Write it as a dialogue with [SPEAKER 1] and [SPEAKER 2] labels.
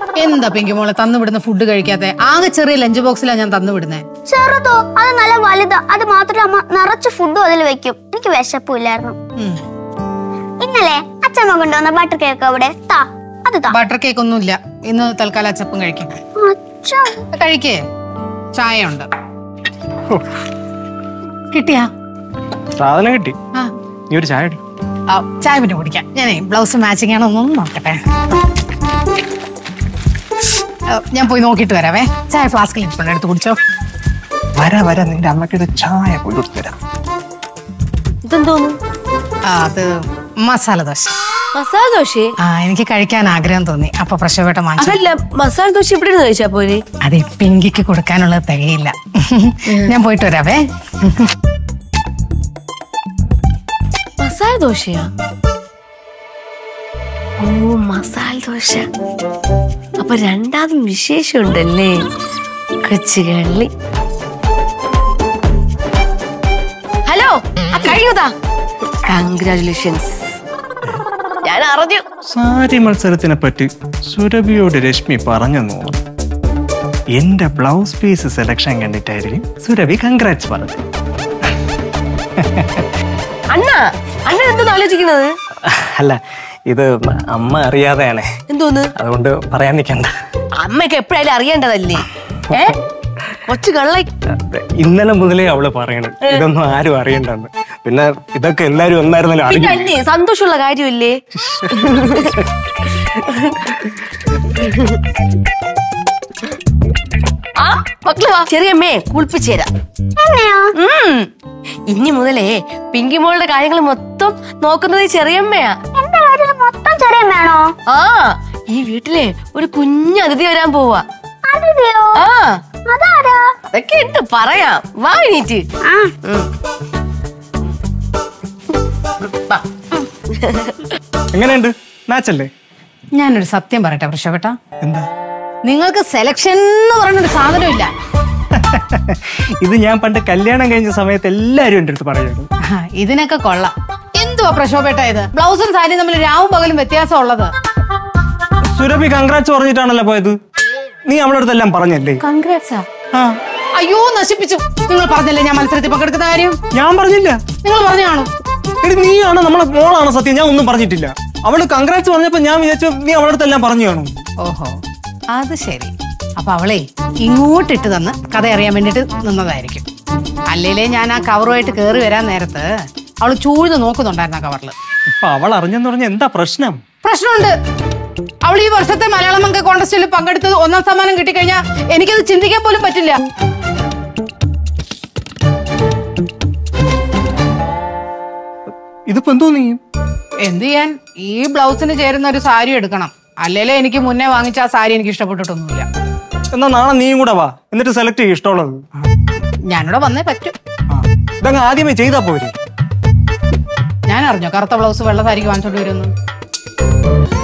[SPEAKER 1] എന്താ പിങ്കി മോളെ തന്നുവിടുന്ന ഫുഡ് കഴിക്കാത്തെ? ആകെ ചെറിയ ലഞ്ച് ബോക്സിലാണ് ഞാൻ തന്നുവിടുന്നേ.
[SPEAKER 2] ചെറുതോ? അത് നല്ല വലുതാ. അത് മാത്രമല്ല അമ്മ നിറച്ച് ഫുഡും അതിൽ വെക്കും. എനിക്ക് വിശപ്പില്ലായിരുന്നു. ഇന്നലെ അച്ഛമ്മ കൊണ്ടുവന്ന ബട്ടർ കേക്ക് അവിടെ
[SPEAKER 1] ബട്ടർ കേക്ക് ഒന്നും ഇല്ല. ഇന്ന് തൽക്കാലം അച്ചപ്പം കഴിക്കും. കഴിക്കേ, ചായ ഉണ്ട്. കിട്ടിയാ?
[SPEAKER 3] സാധനം കിട്ടി. നീ ഒരു ചായ
[SPEAKER 1] ചായ പിന്നെ കുടിക്കാം. ഞാനേ ബ്ലൗസ് മാച്ചിങ് ആണോ ഒന്നും നോക്കട്ടെ. ഞാൻ പോയി നോക്കിട്ട് വരാവേ. ചായ ഫ്ലാസ്കിൽ ഇരിപ്പുണ്ട്, എടുത്ത് കുടിച്ചോ.
[SPEAKER 3] വരാ നിന്റെ അമ്മക്ക് ചായ പോയി കൊടുത്തുതരാം.
[SPEAKER 4] ഇതെന്തോന്നു?
[SPEAKER 1] അത് മസാല ദോശ.
[SPEAKER 4] മസാല ദോശ?
[SPEAKER 1] എനിക്ക് കഴിക്കാൻ ആഗ്രഹം തോന്നി, അപ്പൊ പ്രശോഭേട്ട വാങ്ങിച്ചു.
[SPEAKER 4] അതല്ല, മസാല ദോശ ഇവിടെ നിന്ന് കഴിച്ചാ പോരെ?
[SPEAKER 1] അതെ, പിങ്കിക്ക് കൊടുക്കാനുള്ളത് തികയില്ല. ഞാൻ പോയിട്ട് വരാവേ.
[SPEAKER 4] മസാല ദോശയാ? ഓ, മസാല ദോശ. അപ്പൊ രണ്ടാമതും വിശേഷം ഉണ്ടല്ലേ? കൊച്ചുകള്ളി. ഹലോ, കഴിയൂതാ? കൺഗ്രാറ്റുലേഷൻസ്. ഞാൻ അറിഞ്ഞു.
[SPEAKER 3] സാരി മത്സരത്തിനെ പറ്റി സുരഭിയോട് രശ്മി പറഞ്ഞെന്നോ? എന്റെ ബ്ലൗസ് പീസ് സെലക്ഷൻ കണ്ടിട്ടായിരിക്കും സുരഭി കൺഗ്രാറ്റ്സ് പറഞ്ഞു.
[SPEAKER 4] അണ്ണാ എന്താ ആലോചിക്കുന്നത്?
[SPEAKER 3] അല്ല, ഇത് അമ്മ അറിയാതെയാണ്.
[SPEAKER 4] എന്തോന്ന്?
[SPEAKER 3] അതുകൊണ്ട് പറയാൻ നിൽക്കണ്ട.
[SPEAKER 4] അമ്മയൊക്കെ എപ്പോഴായാലും അറിയേണ്ടതല്ലേ? കൊച്ചു കള്ളി.
[SPEAKER 3] ഇന്നലെ മുതലേ അവള് പറയണത് ഇതൊന്നും ആരും അറിയണ്ടെന്ന്. പിന്നെ ഇതൊക്കെ എല്ലാരും ഒന്നായിരുന്നല്ലോ.
[SPEAKER 4] സന്തോഷമുള്ള കാര്യമല്ലേ? ആ മക്കള് വാ, ചെറിയമ്മേ കുളിപ്പിച്ചേരാ. ഇനി മുതലേ പിങ്കി മോളുടെ കാര്യങ്ങൾ മൊത്തം നോക്കുന്നത് ചെറിയമ്മയാ.
[SPEAKER 2] മൊത്തം ചെറിയമ്മയാണോ?
[SPEAKER 4] ആ, ഈ വീട്ടിലെ ഒരു കുഞ്ഞു അതിഥി വരാൻ പോവാ. ആ, അതൊക്കെ ഉണ്ട്, പറയാം. വാ എണീറ്റ്.
[SPEAKER 3] എങ്ങനെയുണ്ട്? മാച്ചല്ലേ?
[SPEAKER 1] ഞാനൊരു സത്യം പറയട്ടെ പ്രശോഭേട്ട.
[SPEAKER 3] എന്താ?
[SPEAKER 1] നിങ്ങൾക്ക് സെലക്ഷൻ എന്ന് പറഞ്ഞൊരു സാധനമില്ല.
[SPEAKER 3] ഇത് ഞാൻ പണ്ട് കല്യാണം കഴിഞ്ഞ സമയത്ത് എല്ലാരും എന്റെ അടുത്ത് പറയുന്നു.
[SPEAKER 1] ഇതിനൊക്കെ കൊള്ളാം. എന്തുവാ പ്രശോഭേട്ട ഇത്? ബ്ലൗസും സാരിയും തമ്മിൽ രാവും പകലും വ്യത്യാസം ഉള്ളത്.
[SPEAKER 3] സുരഭി കൺഗ്രാറ്റ്സ് പറഞ്ഞിട്ടാണല്ലോ പോയത്. നീ അവളുടെ അടുത്തെല്ലാം പറഞ്ഞല്ലേ?
[SPEAKER 1] കൺഗ്രാറ്റ്സാ? അയ്യോ, നശിപ്പിച്ചു. നിങ്ങൾ പറഞ്ഞല്ലേ ഞാൻ മത്സരത്തിൽ പങ്കെടുക്കുന്ന കാര്യം?
[SPEAKER 3] ഞാൻ പറഞ്ഞില്ല.
[SPEAKER 1] നിങ്ങൾ പറഞ്ഞു കാണും.
[SPEAKER 3] നീയാണ് നമ്മളെ മോളാണ് സത്യം. ഞാൻ ഒന്നും പറഞ്ഞിട്ടില്ല. അവള് കൺഗ്രാറ്റ്സ് പറഞ്ഞപ്പോ ഞാൻ വിചാരിച്ചു നീ അവളുടെ അടുത്തെല്ലാം പറഞ്ഞു കാണും.
[SPEAKER 1] ഓഹോ, അത് ശരി. അപ്പൊ അവളെ ഇങ്ങോട്ടിട്ട് തന്ന് കഥ അറിയാൻ വേണ്ടിട്ട് നിന്നതായിരിക്കും. അല്ലേലേ ഞാൻ ആ കവറുമായിട്ട് കേറി വരാൻ നേരത്ത് അവള് ചൂഴ്ന്ന് നോക്കുന്നുണ്ടായിരുന്നു ആ കവറില്.
[SPEAKER 3] ഇപ്പൊ അവൾ അറിഞ്ഞെന്ന് പറഞ്ഞ എന്താ പ്രശ്നം?
[SPEAKER 1] പ്രശ്നമുണ്ട്. അവൾ ഈ വർഷത്തെ മലയാളം അങ്ക കോൺടെസ്റ്റിൽ പങ്കെടുത്ത് 1ാം സമ്മാനം കിട്ടിക്കഴിഞ്ഞാൽ എനിക്കത് ചിന്തിക്കാൻ പോലും പറ്റില്ല.
[SPEAKER 3] ഇതിപ്പോ എന്തോ നീ
[SPEAKER 1] എന്ത് ചെയ്യാൻ? ഈ ബ്ലൗസിന് ചേരുന്ന ഒരു സാരി എടുക്കണം. അല്ലേലേ എനിക്ക് മുന്നേ വാങ്ങിച്ച ആ സാരി എനിക്ക് ഇഷ്ടപ്പെട്ടിട്ടൊന്നുമില്ല.
[SPEAKER 3] എന്നാ നാളെ നീയും കൂടെ വാ, എന്നിട്ട് സെലക്ട് ചെയ്യും ഇഷ്ടമുള്ളത്.
[SPEAKER 1] ഞാനിവിടെ വന്നേ പറ്റൂ.
[SPEAKER 3] ഇതങ്ങ് ആദ്യമേ ചെയ്താ പോരെ.
[SPEAKER 1] ഞാൻ അറിഞ്ഞോ കറുത്ത ബ്ലൗസ് വെള്ള സാരിക്ക് വാങ്ങിച്ചോണ്ട് വരുന്നു?